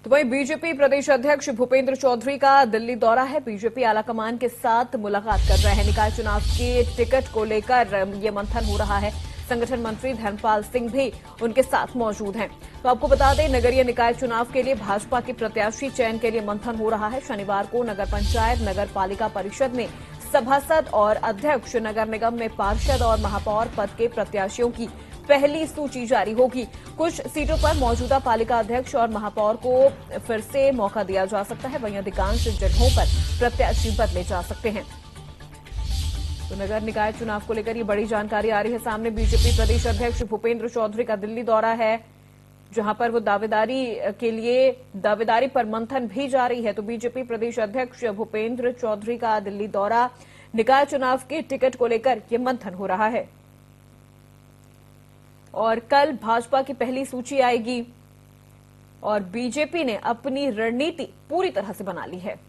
तो वहीं बीजेपी प्रदेश अध्यक्ष भूपेंद्र चौधरी का दिल्ली दौरा है। बीजेपी आलाकमान के साथ मुलाकात कर रहे हैं। निकाय चुनाव के टिकट को लेकर ये मंथन हो रहा है। संगठन मंत्री धर्मपाल सिंह भी उनके साथ मौजूद हैं। तो आपको बता दें, नगरीय निकाय चुनाव के लिए भाजपा के प्रत्याशी चयन के लिए मंथन हो रहा है। शनिवार को नगर पंचायत, नगर पालिका परिषद में सभासद और अध्यक्ष, नगर निगम में पार्षद और महापौर पद के प्रत्याशियों की पहली सूची जारी होगी। कुछ सीटों पर मौजूदा पालिका अध्यक्ष और महापौर को फिर से मौका दिया जा सकता है, वहीं अधिकांश जगहों पर प्रत्याशी बदले जा सकते हैं। तो नगर निकाय चुनाव को लेकर ये बड़ी जानकारी आ रही है सामने। बीजेपी प्रदेश अध्यक्ष भूपेंद्र चौधरी का दिल्ली दौरा है, जहां पर वो दावेदारी पर मंथन भी जारी है। तो बीजेपी प्रदेश अध्यक्ष भूपेंद्र चौधरी का दिल्ली दौरा, निकाय चुनाव के टिकट को लेकर ये मंथन हो रहा है। और कल भाजपा की पहली सूची आएगी और बीजेपी ने अपनी रणनीति पूरी तरह से बना ली है।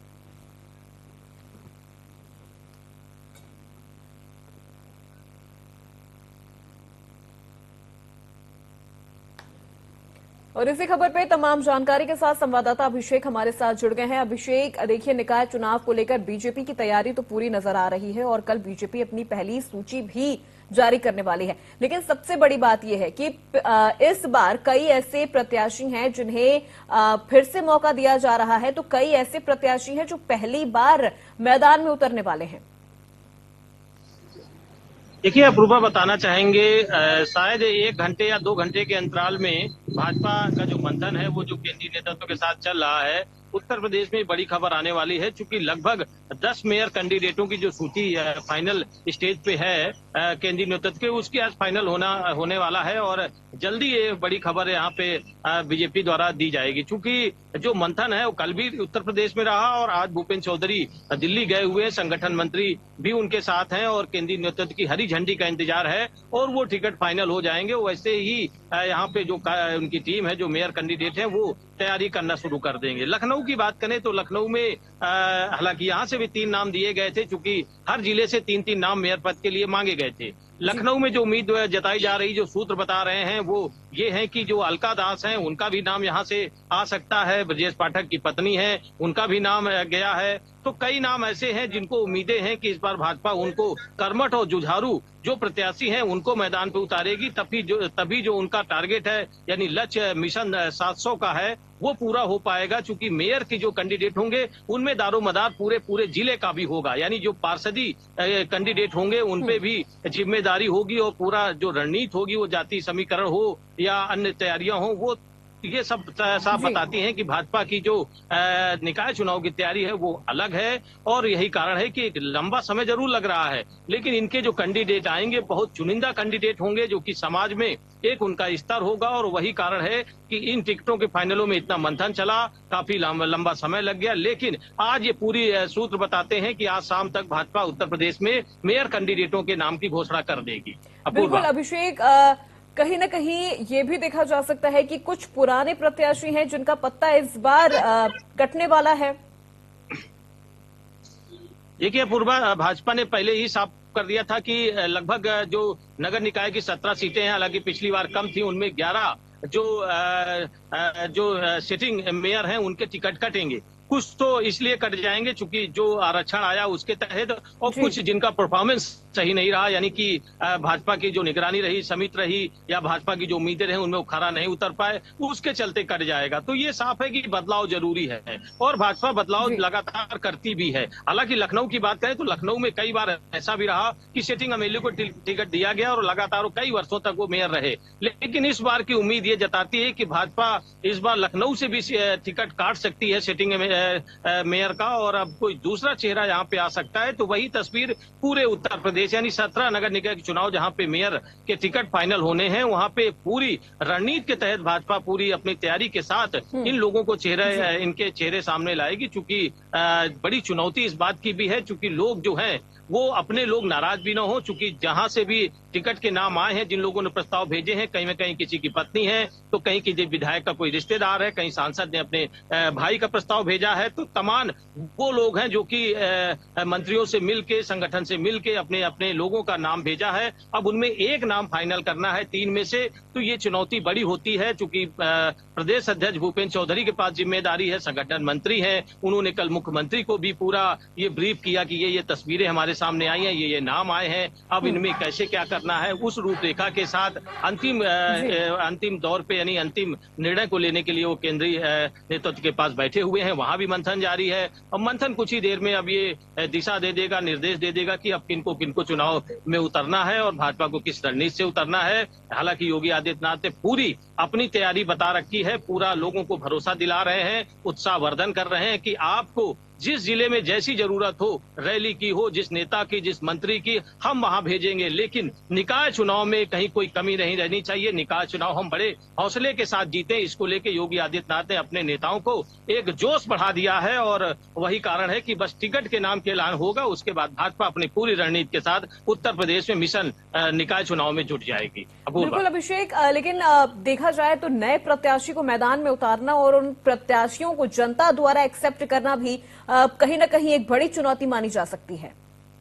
और इसी खबर पे तमाम जानकारी के साथ संवाददाता अभिषेक हमारे साथ जुड़ गए हैं। अभिषेक, देखिए, निकाय चुनाव को लेकर बीजेपी की तैयारी तो पूरी नजर आ रही है और कल बीजेपी अपनी पहली सूची भी जारी करने वाली है। लेकिन सबसे बड़ी बात यह है कि इस बार कई ऐसे प्रत्याशी हैं जिन्हें फिर से मौका दिया जा रहा है। तो कई ऐसे प्रत्याशी हैं जो पहली बार मैदान में उतरने वाले हैं। देखिए, अपूर्वा, बताना चाहेंगे शायद 1 घंटे या 2 घंटे के अंतराल में भाजपा का जो मंथन है वो जो केंद्रीय नेतृत्व के साथ चल रहा है, उत्तर प्रदेश में बड़ी खबर आने वाली है। चूंकि लगभग 10 मेयर कैंडिडेटों की जो सूची फाइनल स्टेज पे है केंद्रीय नेतृत्व के, उसकी आज फाइनल होने वाला है और जल्दी ये बड़ी खबर यहाँ पे बीजेपी द्वारा दी जाएगी। चूंकि जो मंथन है वो कल भी उत्तर प्रदेश में रहा और आज भूपेंद्र चौधरी दिल्ली गए हुए, संगठन मंत्री भी उनके साथ हैं और केंद्रीय नेतृत्व की हरी झंडी का इंतजार है और वो टिकट फाइनल हो जाएंगे। वैसे ही यहाँ पे जो उनकी टीम है, जो मेयर कैंडिडेट है, वो तैयारी करना शुरू कर देंगे। लखनऊ की बात करें तो लखनऊ में हालांकि यहाँ से भी 3 नाम दिए गए थे, चूंकि हर जिले से 3-3 नाम मेयर पद के लिए मांगे गए थे। लखनऊ में जो उम्मीद जताई जा रही, जो सूत्र बता रहे हैं, वो ये है कि जो अलका दास हैं उनका भी नाम यहाँ से आ सकता है। ब्रजेश पाठक की पत्नी है, उनका भी नाम गया है। तो कई नाम ऐसे हैं जिनको उम्मीदें हैं कि इस बार भाजपा उनको कर्मठ और जुझारू जो प्रत्याशी हैं उनको मैदान पे उतारेगी। तभी जो उनका टारगेट है, यानी लक्ष्य मिशन 700 का है, वो पूरा हो पाएगा। चूंकि मेयर के जो कैंडिडेट होंगे उनमें दारोमदार पूरे जिले का भी होगा, यानी जो पार्षदी कैंडिडेट होंगे उनपे भी जिम्मेदारी होगी और पूरा जो रणनीति होगी, वो जाति समीकरण हो या अन्य तैयारियां हो, वो ये सब साफ बताती हैं कि भाजपा की जो निकाय चुनाव की तैयारी है वो अलग है। और यही कारण है कि एक लंबा समय जरूर लग रहा है, लेकिन इनके जो कैंडिडेट आएंगे बहुत चुनिंदा कैंडिडेट होंगे, जो कि समाज में एक उनका स्तर होगा। और वही कारण है कि इन टिकटों के फाइनलों में इतना मंथन चला, काफी लंबा समय लग गया। लेकिन आज ये पूरी सूत्र बताते हैं कि आज शाम तक भाजपा उत्तर प्रदेश में मेयर कैंडिडेटों के नाम की घोषणा कर देगी। बिल्कुल अभिषेक, कहीं न कहीं ये भी देखा जा सकता है कि कुछ पुराने प्रत्याशी हैं जिनका पत्ता इस बार कटने वाला है। देखिए अपूर्वा, भाजपा ने पहले ही साफ कर दिया था कि लगभग जो नगर निकाय की 17 सीटें हैं, हालांकि पिछली बार कम थी, उनमें 11 जो सिटिंग मेयर हैं उनके टिकट कटेंगे। कुछ तो इसलिए कट जाएंगे चूंकि जो आरक्षण आया उसके तहत, और कुछ जिनका परफॉर्मेंस सही नहीं रहा, यानी कि भाजपा की जो निगरानी रही, समिति रही, या भाजपा की जो उम्मीदें रही उनमें वो खरा नहीं उतर पाए, उसके चलते कट जाएगा। तो ये साफ है कि बदलाव जरूरी है और भाजपा बदलाव लगातार करती भी है। हालांकि लखनऊ की बात करें तो लखनऊ में कई बार ऐसा भी रहा कि सिटिंग एमएलए को टिकट दिया गया और लगातार कई वर्षों तक वो मेयर रहे। लेकिन इस बार की उम्मीद ये जताती है कि भाजपा इस बार लखनऊ से भी टिकट काट सकती है सिटिंग मेयर का, और अब कोई दूसरा चेहरा यहाँ पे आ सकता है। तो वही तस्वीर पूरे उत्तर प्रदेश, यानी 17 नगर निकाय के चुनाव जहाँ पे मेयर के टिकट फाइनल होने हैं, वहाँ पे पूरी रणनीति के तहत भाजपा पूरी अपनी तैयारी के साथ इन लोगों को इनके चेहरे सामने लाएगी। चूंकि बड़ी चुनौती इस बात की भी है, चूंकि लोग जो हैं वो अपने लोग नाराज भी ना हो, चूंकि जहां से भी टिकट के नाम आए हैं, जिन लोगों ने प्रस्ताव भेजे हैं, कहीं न कहीं किसी की पत्नी है, तो कहीं किसी विधायक का कोई रिश्तेदार है, कहीं सांसद ने अपने भाई का प्रस्ताव भेजा है, तो तमाम वो लोग हैं जो कि मंत्रियों से मिलके, संगठन से मिलके अपने अपने लोगों का नाम भेजा है। अब उनमें एक नाम फाइनल करना है 3 में से, तो ये चुनौती बड़ी होती है, चूंकि प्रदेश अध्यक्ष भूपेंद्र चौधरी के पास जिम्मेदारी है, संगठन मंत्री है, उन्होंने कल मुख्यमंत्री को भी पूरा ये ब्रीफ किया कि ये तस्वीरें हमारे सामने आई हैं, ये नाम आए हैं, अब इनमें कैसे क्या करना है, उस रूपरेखा के साथ अंतिम दौर पे यानी अंतिम निर्णय को लेने के लिए वो केंद्रीय नेतृत्व के पास बैठे हुए हैं। वहां भी मंथन जारी है और मंथन कुछ ही देर में अब ये दिशा दे देगा, निर्देश दे देगा कि अब किनको चुनाव में उतरना है और भाजपा को किस रणनीति से उतरना है। हालांकि योगी आदित्यनाथ ने पूरी अपनी तैयारी बता रखी है, पूरा लोगों को भरोसा दिला रहे हैं, उत्साहवर्धन कर रहे हैं कि आपको जिस जिले में जैसी जरूरत हो, रैली की हो, जिस नेता की, जिस मंत्री की, हम वहां भेजेंगे, लेकिन निकाय चुनाव में कहीं कोई कमी नहीं रहनी चाहिए। निकाय चुनाव हम बड़े हौसले के साथ जीते, इसको लेके योगी आदित्यनाथ ने अपने नेताओं को एक जोश बढ़ा दिया है और वही कारण है कि बस टिकट के नाम के ऐलान होगा, उसके बाद भाजपा अपनी पूरी रणनीति के साथ उत्तर प्रदेश में मिशन निकाय चुनाव में जुट जाएगी। बिल्कुल अभिषेक, लेकिन देखा जाए तो नए प्रत्याशी को मैदान में उतारना और उन प्रत्याशियों को जनता द्वारा एक्सेप्ट करना भी कहीं न कहीं एक बड़ी चुनौती मानी जा सकती है।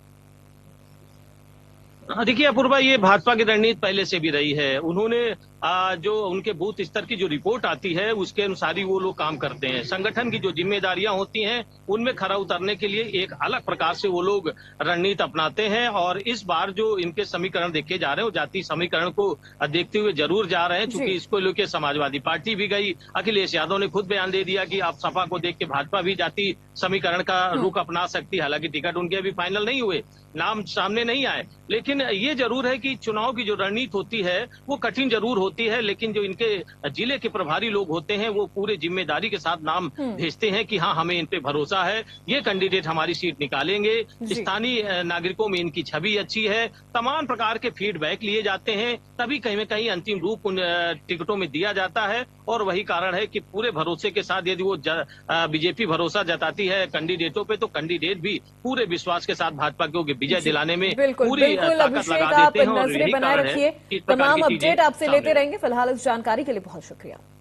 देखिए अपूर्वा, ये भाजपा की रणनीति पहले से भी रही है। उन्होंने जो उनके बूथ स्तर की जो रिपोर्ट आती है उसके अनुसार ही वो लोग काम करते हैं। संगठन की जो जिम्मेदारियां होती हैं उनमें खरा उतरने के लिए एक अलग प्रकार से वो लोग रणनीति अपनाते हैं और इस बार जो इनके समीकरण देखे जा रहे हैं वो जातीय समीकरण को देखते हुए जरूर जा रहे हैं, क्योंकि इसको लेकर समाजवादी पार्टी भी गई। अखिलेश यादव ने खुद बयान दे दिया कि आप सपा को देख के भाजपा भी जातीय समीकरण का रुख अपना सकती है। हालांकि टिकट उनके अभी फाइनल नहीं हुए, नाम सामने नहीं आए, लेकिन ये जरूर है कि चुनाव की जो रणनीति होती है वो कठिन जरूर होती है, लेकिन जो इनके जिले के प्रभारी लोग होते हैं वो पूरे जिम्मेदारी के साथ नाम भेजते हैं कि हाँ हमें इन पे भरोसा है, ये कैंडिडेट हमारी सीट निकालेंगे। स्थानीय नागरिकों में इनकी छवि अच्छी है, तमाम प्रकार के फीडबैक लिए जाते हैं, तभी कहीं न कहीं अंतिम रूप उन टिकटों में दिया जाता है। और वही कारण है कि पूरे भरोसे के साथ यदि वो बीजेपी भरोसा जताती है कैंडिडेटों पे, तो कैंडिडेट भी पूरे विश्वास के साथ भाजपा को विजय दिलाने में पूरी ताकत लगा देते हैं। और यही कारण है कि तमाम अपडेट आपसे लेते रहेंगे। फिलहाल इस जानकारी के लिए बहुत शुक्रिया।